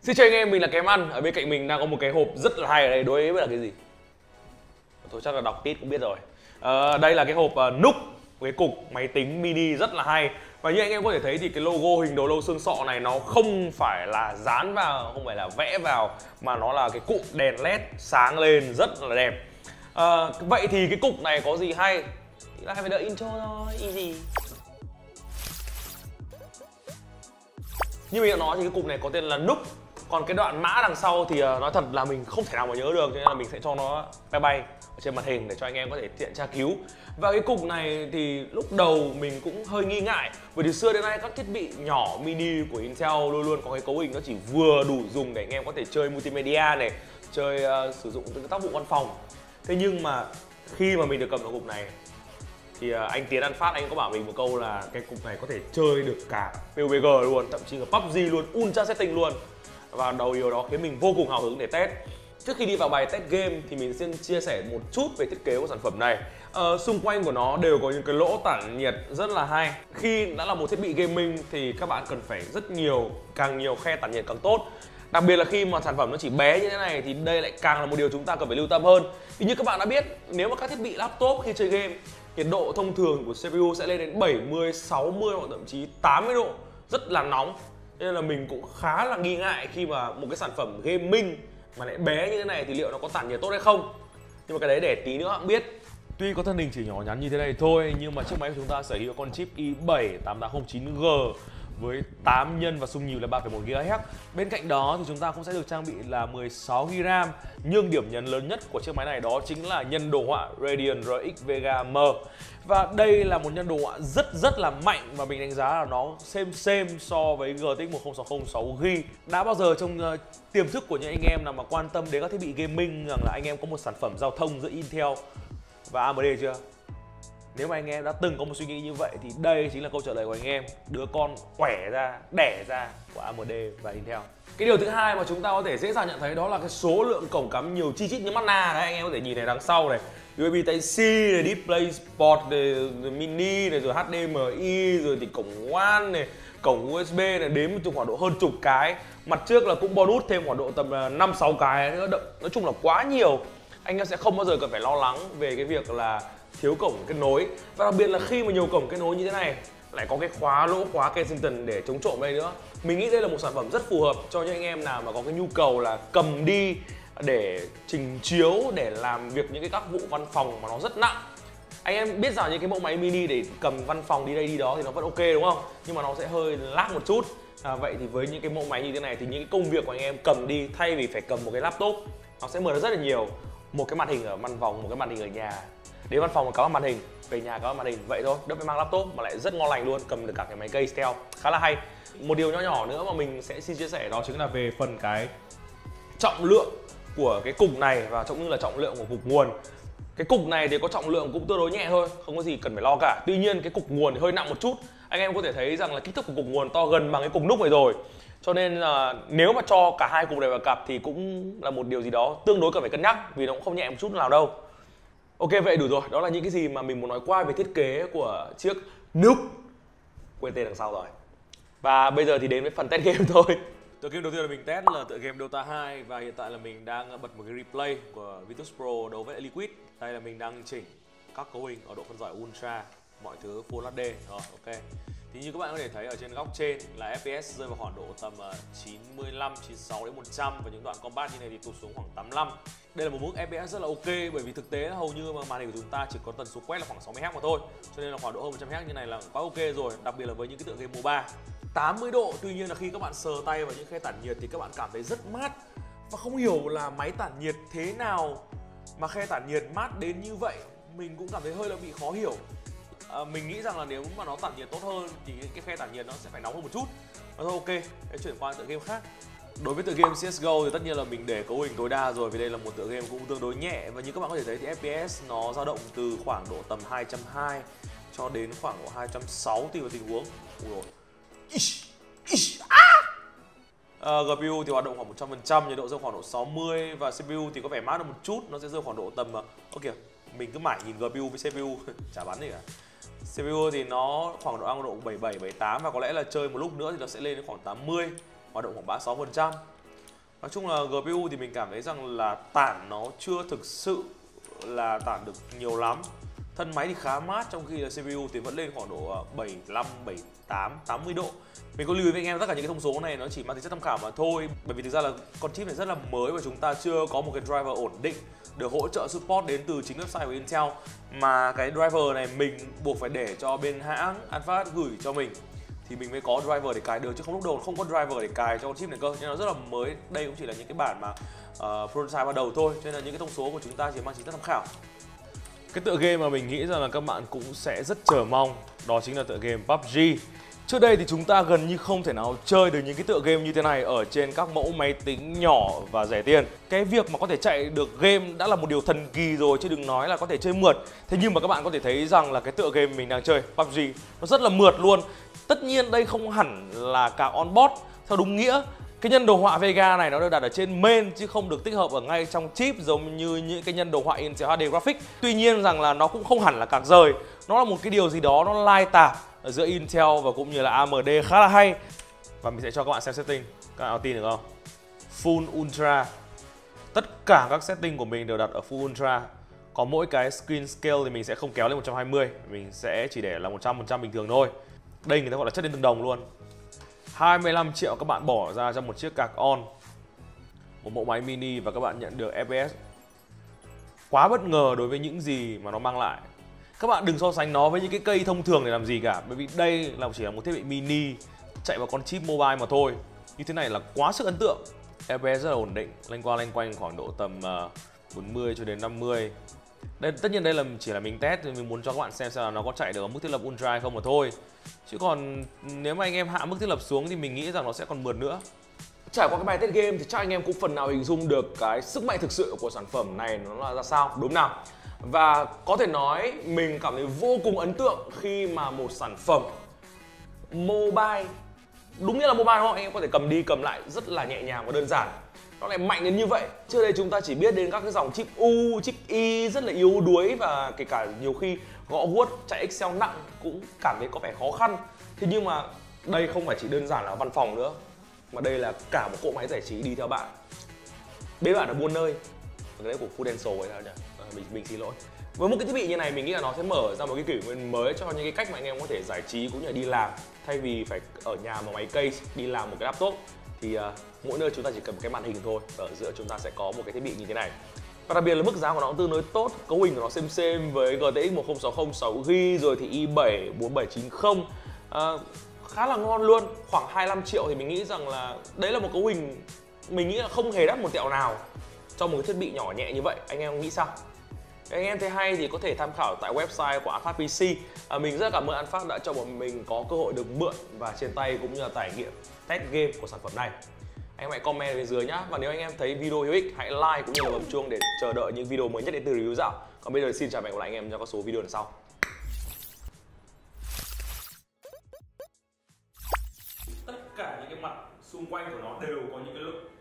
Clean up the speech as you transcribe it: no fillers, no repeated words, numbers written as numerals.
Xin chào anh em, mình là Kém Ăn. Ở bên cạnh mình đang có một cái hộp rất là hay ở đây. Đối với là cái gì? Tôi chắc là đọc tít cũng biết rồi. Đây là cái hộp NUC, cái cục máy tính mini rất là hay. Và như anh em có thể thấy thì cái logo hình đầu lâu xương sọ này nó không phải là dán vào, không phải là vẽ vào, mà nó là cái cụm đèn led sáng lên rất là đẹp. Vậy thì cái cục này có gì hay? Thì lại phải đợi intro thôi, easy. Như mình đã nói thì cái cục này có tên là NUC. Còn cái đoạn mã đằng sau thì nói thật là mình không thể nào mà nhớ được, cho nên là mình sẽ cho nó bay ở trên màn hình để cho anh em có thể tiện tra cứu. Và cái cục này thì lúc đầu mình cũng hơi nghi ngại, bởi từ xưa đến nay các thiết bị nhỏ mini của Intel luôn luôn có cái cấu hình nó chỉ vừa đủ dùng để anh em có thể chơi multimedia này, chơi sử dụng những tác vụ văn phòng. Thế nhưng mà khi mà mình được cầm cái cục này thì anh Tiến Ăn Phát anh có bảo mình một câu là cái cục này có thể chơi được cả PUBG luôn, thậm chí là PUBG luôn, Ultra Setting luôn. Và điều đó khiến mình vô cùng hào hứng để test. Trước khi đi vào bài test game thì mình xin chia sẻ một chút về thiết kế của sản phẩm này. Xung quanh của nó đều có những cái lỗ tản nhiệt rất là hay. Khi đã là một thiết bị gaming thì các bạn cần phải rất nhiều, càng nhiều khe tản nhiệt càng tốt. Đặc biệt là khi mà sản phẩm nó chỉ bé như thế này thì đây lại càng là một điều chúng ta cần phải lưu tâm hơn. Vì như các bạn đã biết, nếu mà các thiết bị laptop khi chơi game, nhiệt độ thông thường của CPU sẽ lên đến 70, 60 hoặc thậm chí 80 độ, rất là nóng. Nên là mình cũng khá là nghi ngại khi mà một cái sản phẩm gaming mà lại bé như thế này thì liệu nó có tản nhiệt tốt hay không. Nhưng mà cái đấy để tí nữa cũng biết. Tuy có thân hình chỉ nhỏ nhắn như thế này thôi, nhưng mà chiếc máy của chúng ta sở hữu con chip i7 8809G với 8 nhân và xung nhịp là 3,1 GHz. Bên cạnh đó thì chúng ta cũng sẽ được trang bị là 16 GB RAM. Nhưng điểm nhấn lớn nhất của chiếc máy này đó chính là nhân đồ họa Radeon RX Vega M. Và đây là một nhân đồ họa rất là mạnh và mình đánh giá là nó xem so với GTX 1060 6GB. Đã bao giờ trong tiềm thức của những anh em nào mà quan tâm đến các thiết bị gaming rằng là anh em có một sản phẩm giao thông giữa Intel và AMD chưa? Nếu mà anh em đã từng có một suy nghĩ như vậy thì đây chính là câu trả lời của anh em. Đứa con quẻ ra, đẻ ra của AMD và Intel. Cái điều thứ hai mà chúng ta có thể dễ dàng nhận thấy đó là cái số lượng cổng cắm nhiều chi chít như mắt na đấy. Anh em có thể nhìn thấy đằng sau này, USB Type-C này, DisplayPort này, rồi mini này, rồi HDMI, rồi thì cổng WAN này, cổng USB này, đếm khoảng độ hơn chục cái. Mặt trước là cũng bonus thêm khoảng độ tầm 5-6 cái nữa. Nói chung là quá nhiều. Anh em sẽ không bao giờ cần phải lo lắng về cái việc là thiếu cổng kết nối. Và đặc biệt là khi mà nhiều cổng kết nối như thế này lại có cái lỗ khóa Kensington để chống trộm đây nữa. Mình nghĩ đây là một sản phẩm rất phù hợp cho những anh em nào mà có cái nhu cầu là cầm đi để trình chiếu, để làm việc những cái các vụ văn phòng mà nó rất nặng. Anh em biết rằng những cái mẫu máy mini để cầm văn phòng đi đây đi đó thì nó vẫn ok đúng không? Nhưng mà nó sẽ hơi lag một chút. Vậy thì với những cái mẫu máy như thế này thì những cái công việc của anh em cầm đi thay vì phải cầm một cái laptop, nó sẽ mượn rất là nhiều. Một cái màn hình ở văn phòng, một cái màn hình ở nhà. Đến văn phòng có màn hình, về nhà có màn hình, vậy thôi, đỡ phải mang laptop mà lại rất ngon lành luôn, cầm được cả cái máy case theo, khá là hay. Một điều nhỏ nữa mà mình sẽ xin chia sẻ đó chính là về phần cái trọng lượng của cái cục này và cũng như là trọng lượng của cục nguồn. Cái cục này thì có trọng lượng cũng tương đối nhẹ thôi, không có gì cần phải lo cả. Tuy nhiên cái cục nguồn thì hơi nặng một chút. Anh em có thể thấy rằng là kích thước của cục nguồn to gần bằng cái cục NUC này rồi. Cho nên là nếu mà cho cả hai cục này vào cặp thì cũng là một điều gì đó tương đối cần phải cân nhắc, vì nó cũng không nhẹ một chút nào đâu. Ok, vậy đủ rồi. Đó là những cái gì mà mình muốn nói qua về thiết kế của chiếc NUC. Quên tên đằng sau rồi. Và bây giờ thì đến với phần test game thôi. Tựa game đầu tiên là mình test là tựa game Dota 2. Và hiện tại là mình đang bật một cái replay của Virtus Pro đấu với Liquid. Đây là mình đang chỉnh các cấu hình ở độ phân giải Ultra, mọi thứ Full HD. Rồi, ok. Thì như các bạn có thể thấy ở trên góc trên là FPS rơi vào khoảng độ tầm 95, 96 đến 100 và những đoạn combat như này thì tụt xuống khoảng 85. Đây là một mức FPS rất là ok, bởi vì thực tế hầu như mà màn hình của chúng ta chỉ có tần số quét là khoảng 60Hz mà thôi. Cho nên là khoảng độ hơn 100Hz như này là quá ok rồi, đặc biệt là với những cái tựa game MOBA. 80 độ, tuy nhiên là khi các bạn sờ tay vào những khe tản nhiệt thì các bạn cảm thấy rất mát. Và không hiểu là máy tản nhiệt thế nào mà khe tản nhiệt mát đến như vậy, mình cũng cảm thấy hơi là bị khó hiểu. Mình nghĩ rằng là nếu mà nó tản nhiệt tốt hơn thì cái khe tản nhiệt nó sẽ phải nóng hơn một chút. Thôi ok, hãy chuyển qua tựa game khác. Đối với tựa game CSGO thì tất nhiên là mình để cấu hình tối đa rồi, vì đây là một tựa game cũng tương đối nhẹ. Và như các bạn có thể thấy thì FPS nó dao động từ khoảng độ tầm 220 cho đến khoảng độ 260 tùy vào tình huống. Ui rồi. GPU thì hoạt động khoảng 100%, nhiệt độ rơi khoảng độ 60 và CPU thì có vẻ mát hơn một chút, nó sẽ rơi khoảng độ tầm kìa, mình cứ mãi nhìn GPU với CPU chả bắn gì cả. CPU thì nó khoảng độ độ 77, 78 và có lẽ là chơi một lúc nữa thì nó sẽ lên đến khoảng 80, hoạt động khoảng 36%. Nói chung là GPU thì mình cảm thấy rằng là tản nó chưa thực sự là tản được nhiều lắm. Thân máy thì khá mát, trong khi là CPU thì vẫn lên khoảng độ 75, 78, 80 độ. Mình có lưu ý với anh em tất cả những cái thông số này nó chỉ mang tính chất tham khảo mà thôi. Bởi vì thực ra là con chip này rất là mới và chúng ta chưa có một cái driver ổn định được hỗ trợ support đến từ chính website của Intel. Mà cái driver này mình buộc phải để cho bên hãng Advanced gửi cho mình thì mình mới có driver để cài được, chứ không lúc đầu không có driver để cài cho con chip này cơ. Nên nó rất là mới. Đây cũng chỉ là những cái bản mà prototype ban đầu thôi, cho nên là những cái thông số của chúng ta chỉ mang tính chất tham khảo. Cái tựa game mà mình nghĩ rằng là các bạn cũng sẽ rất chờ mong đó chính là tựa game PUBG. Trước đây thì chúng ta gần như không thể nào chơi được những cái tựa game như thế này ở trên các mẫu máy tính nhỏ và rẻ tiền. Cái việc mà có thể chạy được game đã là một điều thần kỳ rồi, chứ đừng nói là có thể chơi mượt. Thế nhưng mà các bạn có thể thấy rằng là cái tựa game mình đang chơi PUBG nó rất là mượt luôn. Tất nhiên đây không hẳn là card on-board theo đúng nghĩa. Cái nhân đồ họa Vega này nó được đặt ở trên main chứ không được tích hợp ở ngay trong chip giống như những cái nhân đồ họa Intel HD Graphics. Tuy nhiên rằng là nó cũng không hẳn là card rời. Nó là một cái điều gì đó nó lai tạp ở giữa Intel và cũng như là AMD khá là hay. Và mình sẽ cho các bạn xem setting. Các bạn có tin được không? Full Ultra. Tất cả các setting của mình đều đặt ở Full Ultra. Có mỗi cái screen scale thì mình sẽ không kéo lên 120. Mình sẽ chỉ để là 100% bình thường thôi. Đây người ta gọi là chất đến từng đồng luôn. 25 triệu các bạn bỏ ra cho một chiếc card on, một mẫu máy mini và các bạn nhận được FPS. Quá bất ngờ đối với những gì mà nó mang lại. Các bạn đừng so sánh nó với những cái cây thông thường để làm gì cả, bởi vì đây là chỉ là một thiết bị mini chạy vào con chip mobile mà thôi. Như thế này là quá sức ấn tượng. FPS rất là ổn định, lanh quanh khoảng độ tầm 40 cho đến 50. Đây, tất nhiên đây là chỉ là mình test thì mình muốn cho các bạn xem là nó có chạy được ở mức thiết lập Ultra hay không mà thôi. Chứ còn nếu mà anh em hạ mức thiết lập xuống thì mình nghĩ rằng nó sẽ còn mượt nữa. Trải qua cái bài test game thì chắc anh em cũng phần nào hình dung được cái sức mạnh thực sự của sản phẩm này nó là ra sao, đúng nào? Và có thể nói mình cảm thấy vô cùng ấn tượng khi mà một sản phẩm mobile, đúng như là mobile đúng không? Anh em có thể cầm đi cầm lại rất là nhẹ nhàng và đơn giản. Nó lại mạnh đến như vậy. Trước đây chúng ta chỉ biết đến các cái dòng chip U, chip Y rất là yếu đuối và kể cả nhiều khi gõ guốc chạy Excel nặng cũng cảm thấy có vẻ khó khăn. Thế nhưng mà đây không phải chỉ đơn giản là văn phòng nữa, mà đây là cả một cỗ máy giải trí đi theo bạn. Bên bạn ở buôn nơi. Cái đấy của Prudential ấy nhỉ? Mình xin lỗi. Với một cái thiết bị như này mình nghĩ là nó sẽ mở ra một cái kỷ nguyên mới cho những cái cách mà anh em có thể giải trí cũng như là đi làm. Thay vì phải ở nhà mà máy case đi làm một cái laptop thì mỗi nơi chúng ta chỉ cần một cái màn hình thôi. Ở giữa chúng ta sẽ có một cái thiết bị như thế này. Và đặc biệt là mức giá của nó cũng tương đối tốt. Cấu hình của nó xem với GTX 1060 6GB rồi thì i7 4790 khá là ngon luôn. Khoảng 25 triệu thì mình nghĩ rằng là đấy là một cấu hình mình nghĩ là không hề đắt một tẹo nào cho một cái thiết bị nhỏ nhẹ như vậy. Anh em nghĩ sao? Nếu anh em thấy hay thì có thể tham khảo tại website của Anphát PC. Mình rất cảm ơn Anphát đã cho bọn mình có cơ hội được mượn và trên tay cũng như là trải nghiệm test game của sản phẩm này. Anh em hãy comment ở bên dưới nhá. Và nếu anh em thấy video hữu ích hãy like cũng như là bấm chuông để chờ đợi những video mới nhất đến từ review dạo. Còn bây giờ xin chào và hẹn gặp lại anh em trong các số video lần sau. Tất cả những cái mặt xung quanh của nó đều có những cái